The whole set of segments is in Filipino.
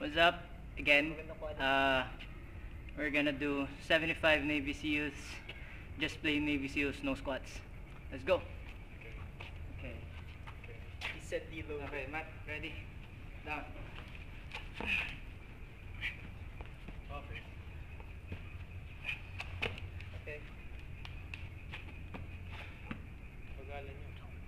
What's up? Again, we're gonna do 75 Navy SEALs, just plain Navy SEALs, no squats. Let's go. Okay. He said deload. Okay, Matt, ready? Down. Okay. Okay. Pagalan nyo.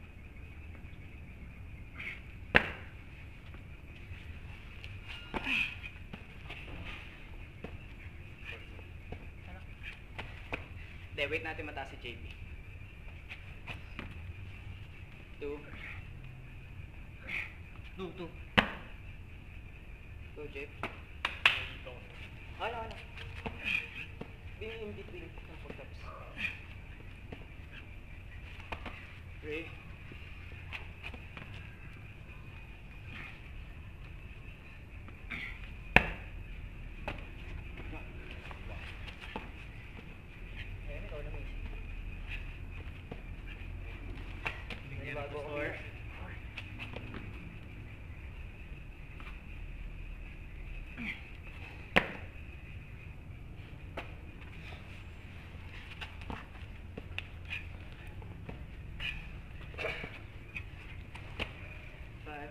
Hindi, wait natin mataas si JP. 2. 2. Go, JP. Ano? Be in between ng push-ups. 3. 4. 5.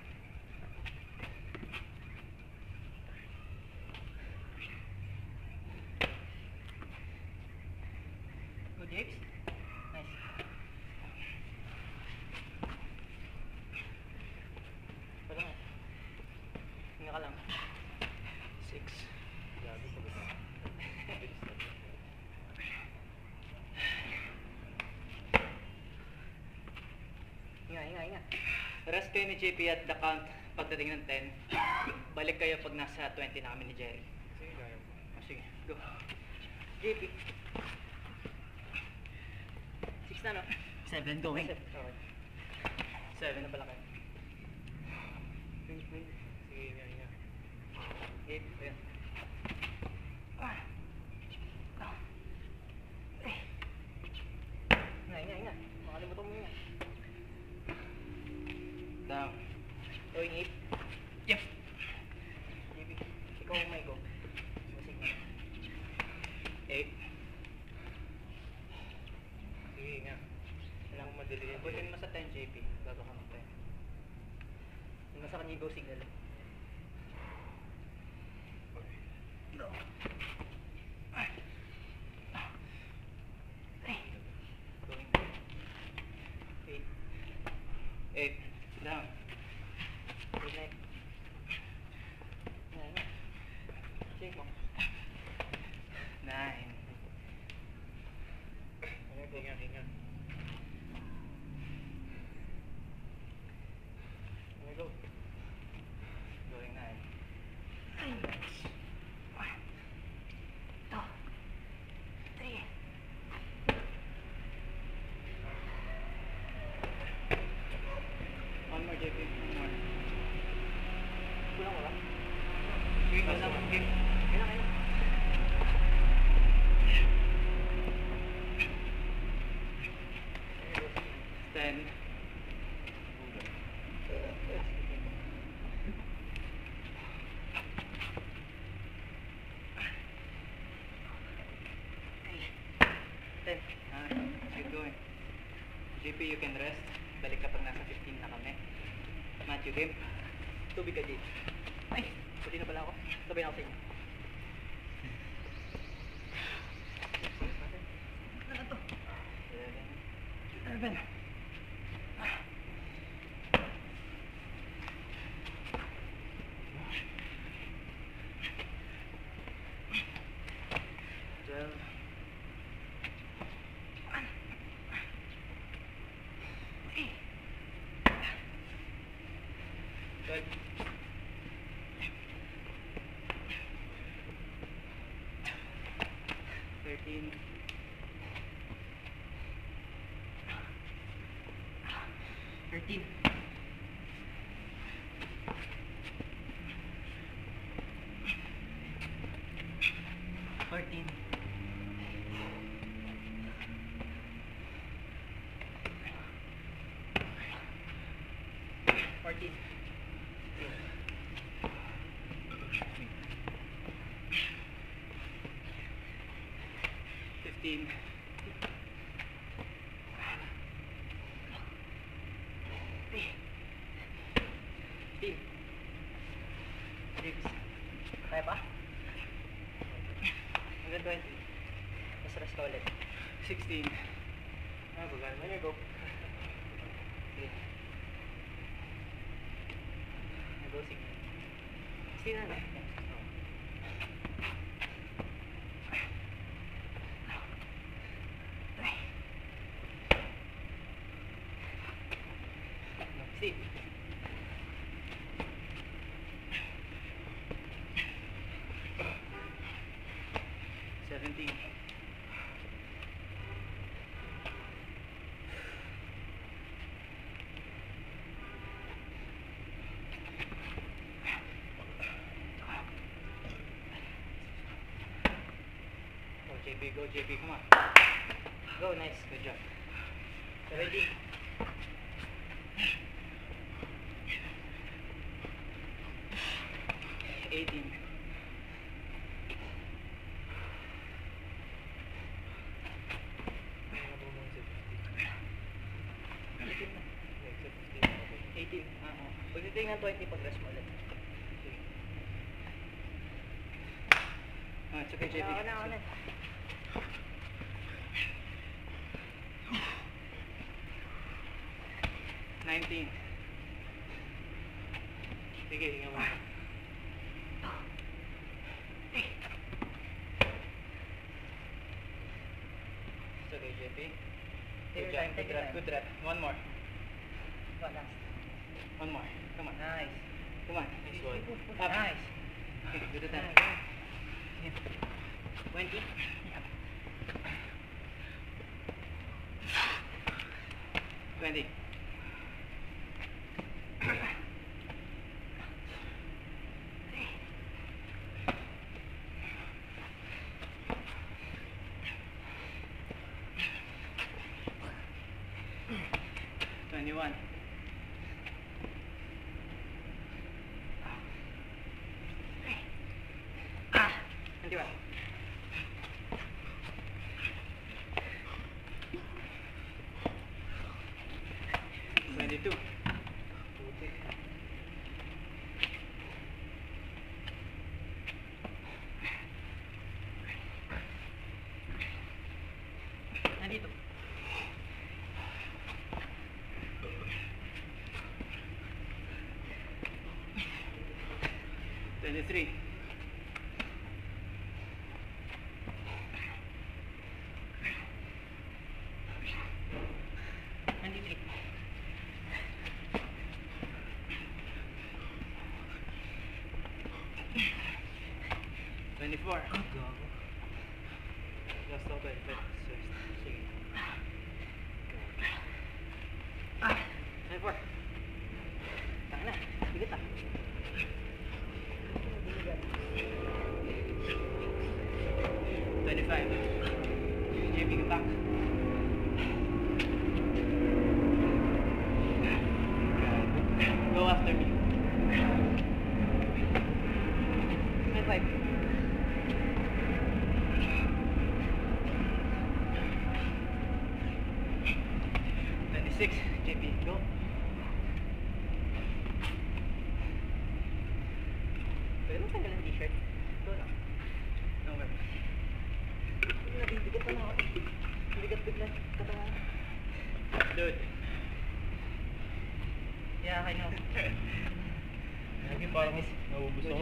2, Jakes. Nice. Wala nga. Hinga ka lang. 6. Gabi pagod na. Hinga. Rest kayo ni JP at the count pagdating ng 10. Balik kayo pag nasa 20 na kami ni Jerry. Sige, kaya mo. Sige, go. JP. 6 na, no? 7 going. 7 na pala kayo. Sige, hinga. 8, ayan. Hinga. Makalimutan mo hinga. Down. Going 8. Yep. JP, ikaw ang may go. Musik na. 8. Sige, hinga. Kailangan ko madali yan. Butin mo sa 10, JP. Bago ka mag 10. Yung nasa kanya go signal. Go. 8. Down. Good night. Shake mo. 9. Hinga. Go. Going 9. 1, 2, 3. One more, JP. One more. Kulang wala? Sige, kulang. Game. Kailan. 10. 10. Keep going. JP, you can rest. Balik kapag nasa 15 na kami. Matthew, game. Tubig ka, JP. Ay, pati na pala ako. Sabay na ako sa inyo. Ano to? 11. 12. 13. 13. 14. 14. 18. 15. Kaya pa? Hanggang 20. Mas rest ka ulit. 16. Ah, bagaan mo niya, go. Okay. Go 6. 16 na. See. 17. 'Go JP, come on. Go, nice, good job. Ready? 18. 18. Pagdating ng 20, pag-rest mo ulit. Sige. It's okay, JP. Ako na. 19. Sige, hinga mo. It's okay, JP. Good job, good rep. One more. One more. Come on. Nice. Come on. Nice one. Up. Nice. Okay, do the 10. 20. 20. 21. 21. 22. 22. 23. 23. 24. Last out, sige. 24. Taka na, bigat ah. 25. JP, come back. Go after me. 25. 26. JP, go. Pwede mo tanggal ang t-shirt? Go lang. No, wait. Nabibigat pa na ako. Bigat-bigat katawan. Dude. Yeah, I know. Lagi parang naubos ako.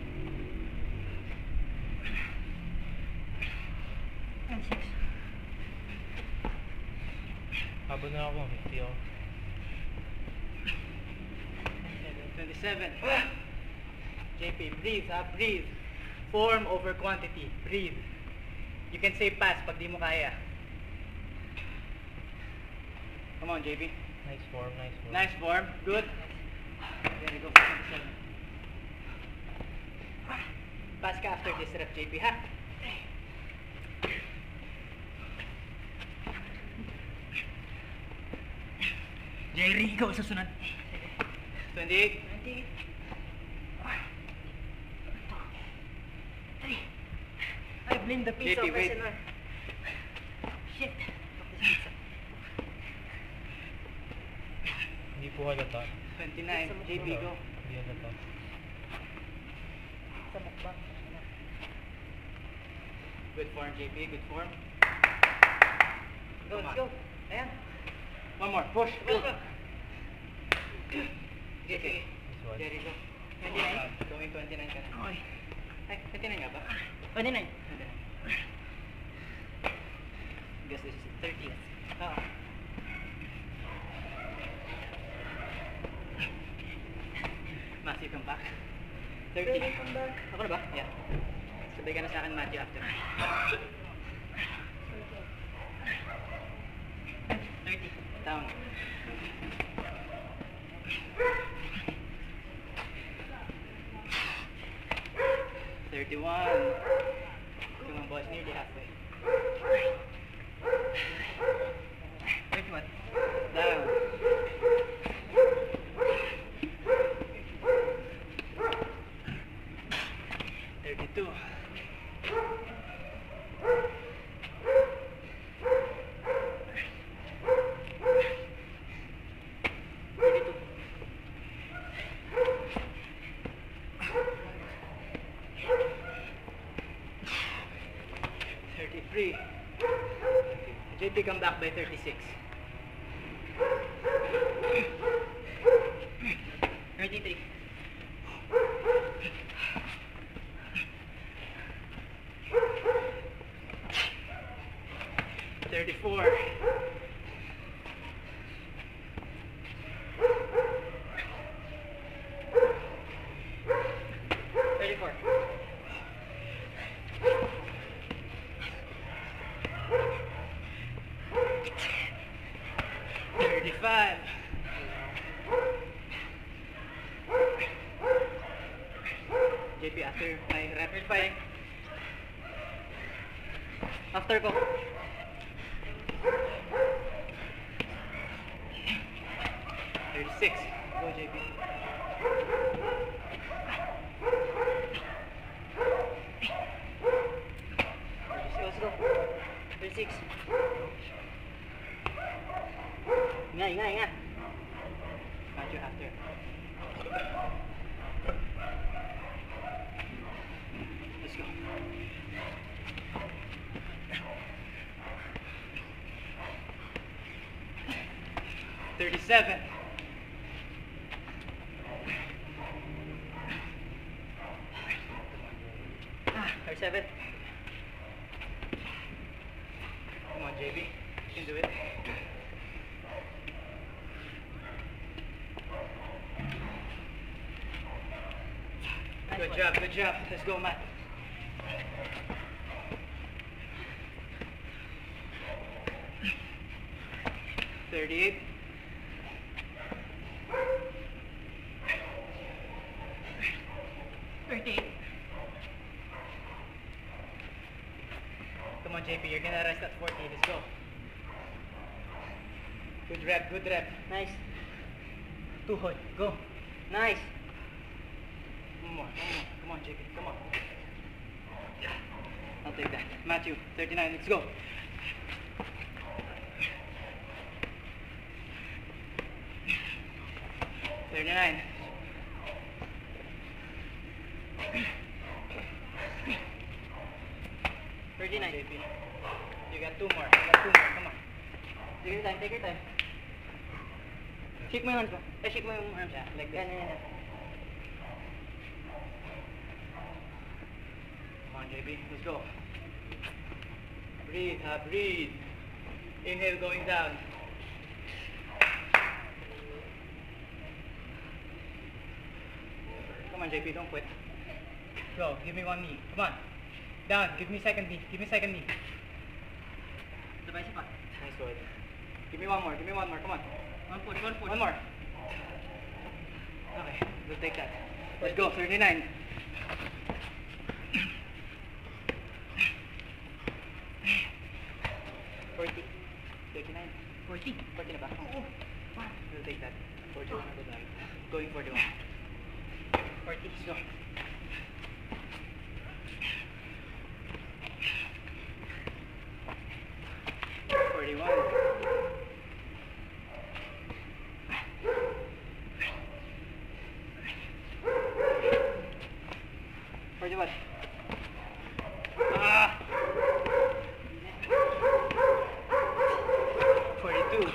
And 6. Habang na ako, 50 ako. 27. JP, breathe, breathe. Form over quantity. Breathe. You can say pass pag di mo kaya. Come on, JP. Nice form, nice form. Nice form. Good. There you go. 27. Pass ka after this rep, JP, ha? Jerry, ikaw sa sunod. 28. 28. I blame the pizza JP, wait. prisoner. Shit. Practice. Hindi po halata. 29. JB, go. Hindi halata. Sa mukbang. Good form, JB. Good form. Go, Come let's on. go. Ayan. One more. Push. Go, Go. go. JB. This one. Jerry, go. 29. Going 29 ka na. Okay. Ay, 29 nga ba? 29. Guess this is 30. Oo. Massive comeback. 30. Come back. Ako na ba? Yeah. Sabay ka na sa akin, Matthew, after. 30. Down. Come on, boys. Nearly halfway. 31. Down. 32. 32. 33. JP come back by 36. 33. 34. 34. 35. 'JP, after my rapid fire. After ko. 36. Go, JP. Let's go. 36. Ingat. Matthew, after. Let's go. $37. Ah, 37. Come on, JB. You can do it. Good job, good job. Let's go, Matt. $38. Come on, JP. You're gonna rest at 40. Let's go. Good rep, good rep. Nice. 2 hold. Go. Nice. One more. Come on, JP. Come on. I'll take that. Matthew, 39. Let's go. $39. Come on, JP. You got 2 more. Come on. Take your time, take your time. Shake mo yung hands mo. Shake mo yung arms. Yeah, like this. Yan. Come on, JB. Let's go. Breathe, breathe. Inhale, going down. Come on, JP. Don't quit. Go. Give me 1 knee. Come on. Down. Give me second knee. Second knee. Sabay siya pa. Nice going. Give me 1 more. Come on. One push. One more. Okay. We'll take that. Let's go. 39. $40. 39. 40. 40 na ba? Oo. We'll take that. 41 na ba? Going 41. 40. Let's go. 41. Ah! 42.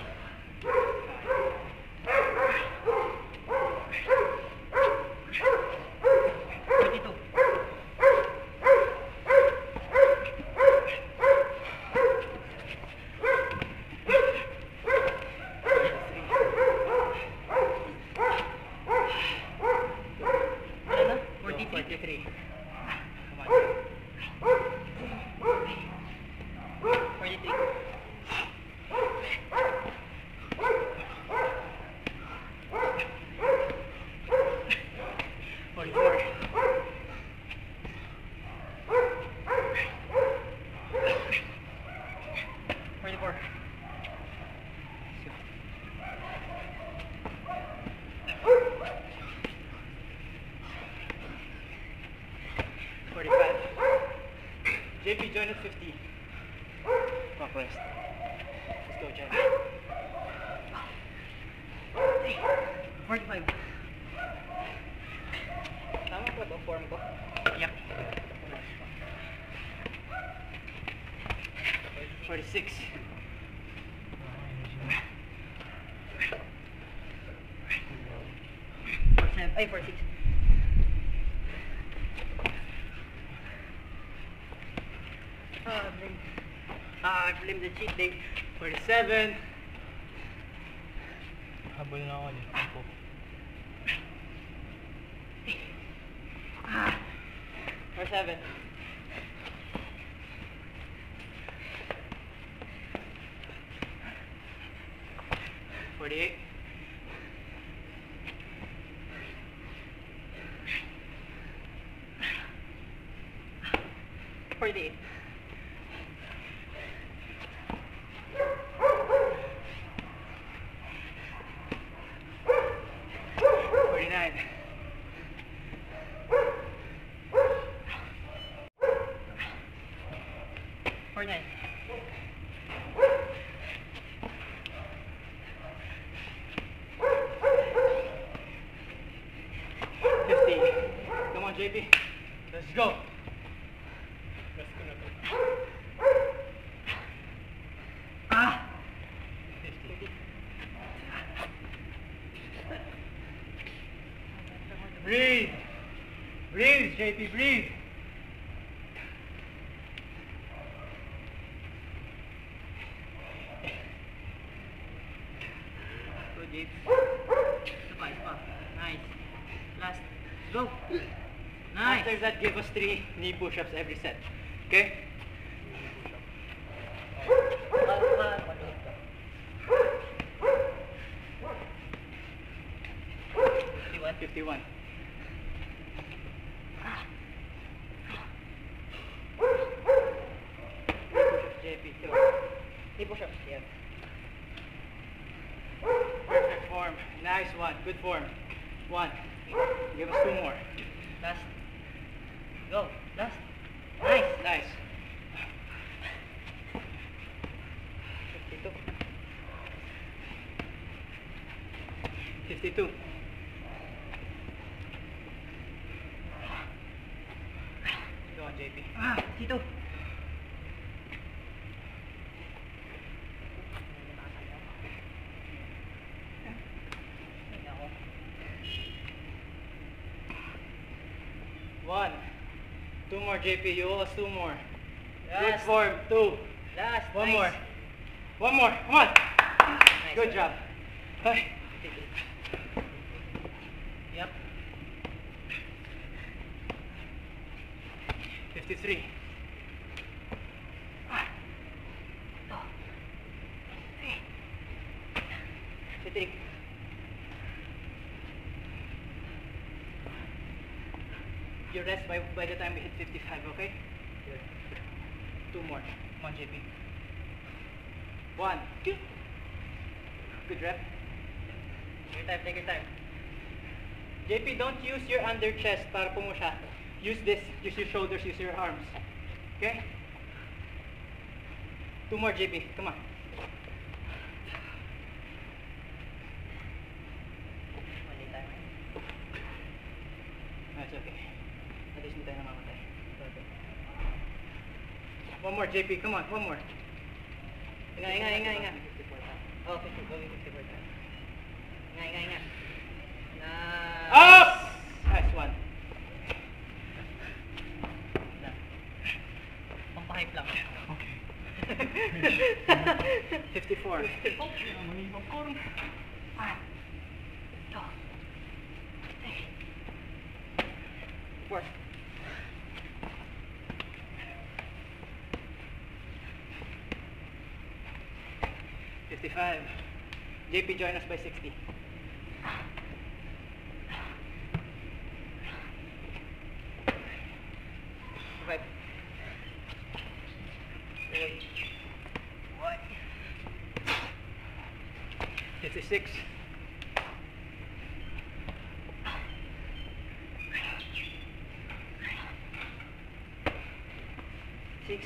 42. 43. Come on. 43. 44. 44. 45. JP, join at 50. Back rest. Let's go, JP. 45. Tama ba ito? Form ko? Yep. 46. 47. Ay, 46. I blame the cheat day. 47. Habol na ako dito. Ako. 47. 48. 48. 49. 49. 50. Come on, JP. Let's go. Rest ko na to. Ah! 50. Breathe. Breathe, JP, breathe. Go, JP. Isa pa. Nice. Last. Go. Nice. After that, give us 3 knee push-ups every set. Okay? 51. JP, two. Knee push-ups, yeah. Perfect form. Nice one. Good form. 1. Give us 2 more. Last. Go. Last. Nice. Nice. 52. 52. Go on, JP. 52. One. 2 more, JP. You owe us 2 more. Good Last. form. 2. Last. One nice. more. One more. Come on. Nice. Good job. Hey. Yep. 53. 53. You rest by the time we hit 55, okay? Good. 2 more. Come on, JP. 1, 2. Good rep. Take your time. JP, don't use your under chest para pumusha. Use this. Use your shoulders. Use your arms. Okay? 2 more, JP. Come on. Mali tayo. That's okay. At least hindi tayo namamatay. One more, JP. Come on, one more. Inga. Oh, 50, going 54 times. Inga. Up! Nice one. Pampahype lang. Okay. 54. Mali popcorn. Four. JP, join us by 60. Five. Eight. 56. Six.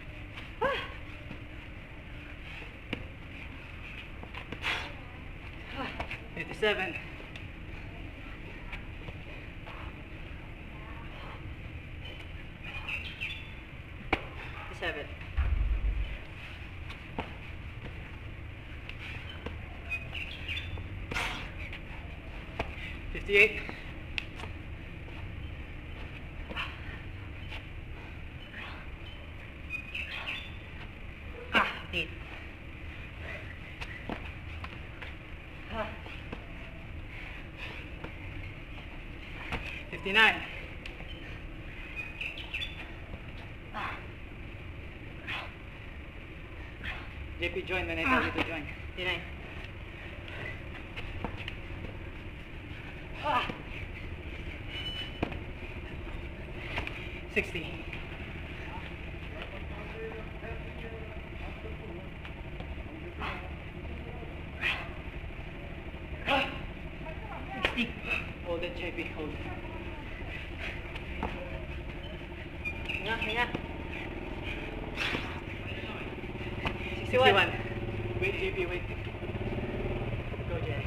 57. 57. 58. 58. 59. 'JP, join when I tell you to join. 59. 60. 60. Hold it, JP, hold it. Hinga. 61. Wait, JP, wait. Go, Jerry.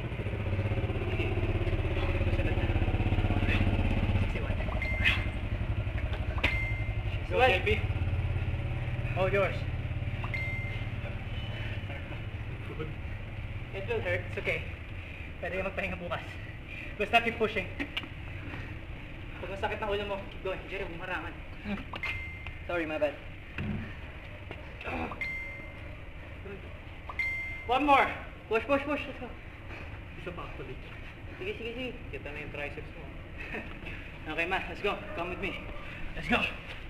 Susunod na. 61. Go, JP. Hold yours. Good. It will hurt. It's okay. Pwede ka magpahinga bukas. Basta keep pushing. Pag masakit ng ulo mo, keep going. Jerry, bumarangan. Sorry, my bad. One more. Push. Let's go. Isa pa actually. Sige. Kita na yung triceps mo. Okay, ma. Let's go. Come with me. Let's go.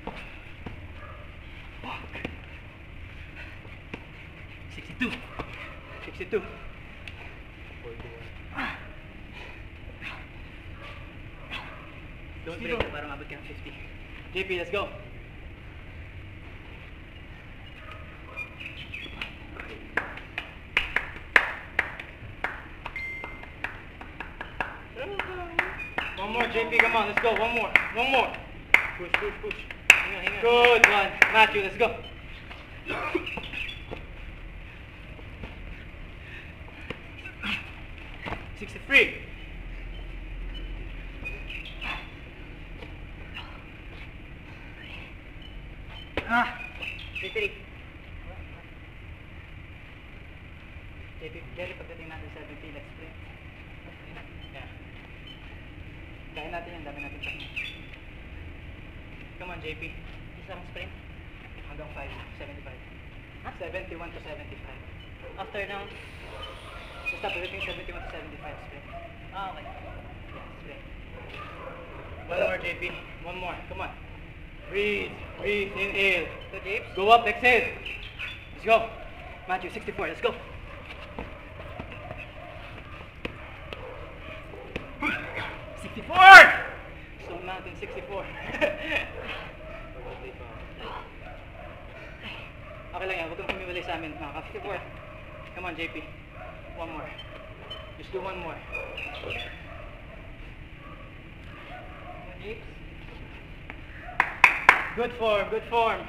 62. 62. 41. Don't break na para mabot ka ng 50. JP, let's go. One more, JP, come on, let's go. One more. Push. Hinga. Good one. Matthew, let's go. $63. 53. Jerry, pagdating natin 70, let's sprint. Yeah. Kaya natin yan, dami natin pahinga. Come on, JP. Isang sprint. Hanggang 75. 71 to 75. After now. Basta pagdating 71 to 75, sprint. Okay. Yeah, sprint. One more, JP. One more. Come on. Breathe. Inhale. Two dips. Go up, exhale. Let's go. Matthew, 64. Let's go. 64! Stone Mountain, 64. Okay lang yan. Huwag kang humiwalay sa amin. Makaka-54. Come on, JP. One more. Just do one more. Dips. Good form.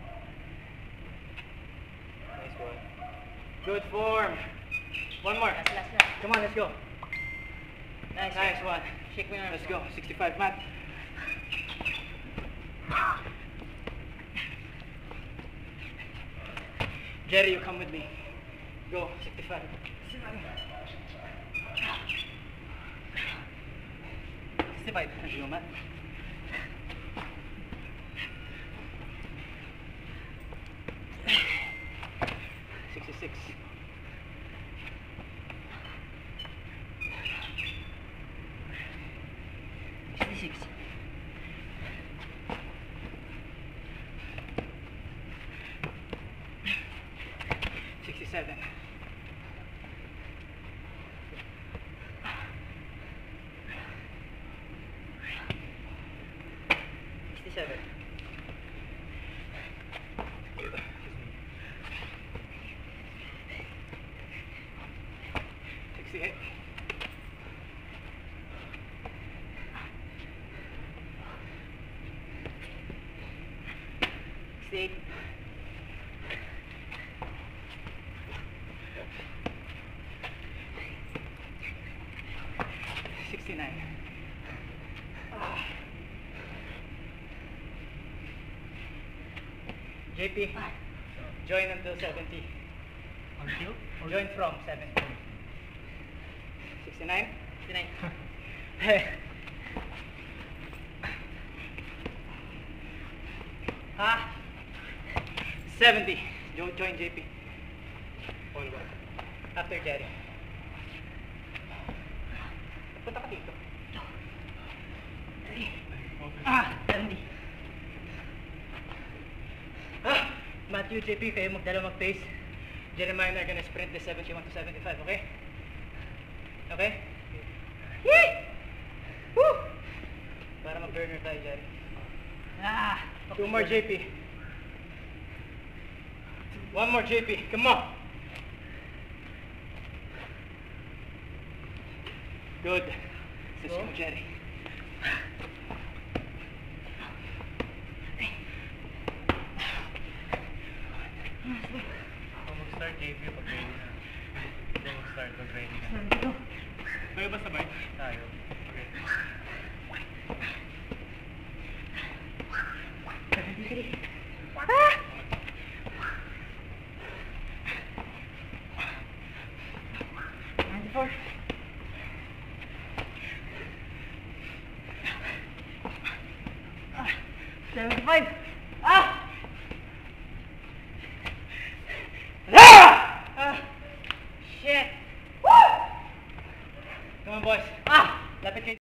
Nice one. Good form. One more. Last. Come on, let's go. Nice one. Shake mo yung arms Let's mo. go. 65, Matt. Jerry, you come with me. Go, 65. 65. As you, Matt. Six. 66. 67. 67. 68. 68. 69. JP, join until 70. Until? Join from 70. 69? 69. Ha? 70. Join JP. All ba? After Jerry. Punta ka dito. 70. Matthew, JP, kayo magdala mag-pace. Jeremiah and I are gonna sprint the 71 to 75, okay? Okay? Yay! Woo! Para mag-burner tayo, Jerry. Okay, 2 more, JP. 1 more, JP. Come on! Good. Let's go, Jerry. Kung mag-start JP pag ready na. Kung mag-start pag ready na. Tayo ba sabay? Tayo. Okay. 73. 94. 75. Shit. Woo! Come on, boys. Lapit kayo.